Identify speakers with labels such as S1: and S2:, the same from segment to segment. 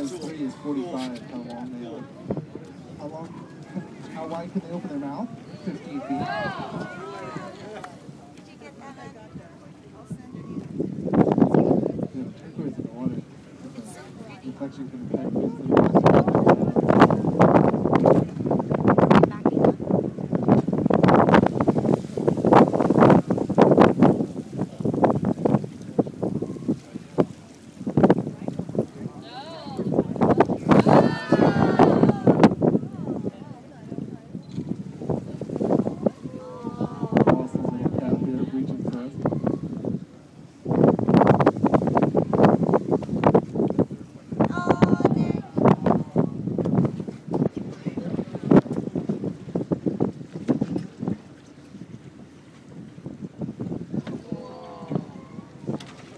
S1: This three is 45, how long they are. How wide can they open their mouth? 15 feet.
S2: Did you get that, hon? I'll send it to you.
S1: Yeah, turquoise in the water. Reflection from the turquoise.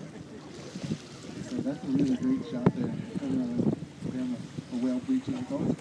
S1: That's a really great shot there. A whale breaching. It's always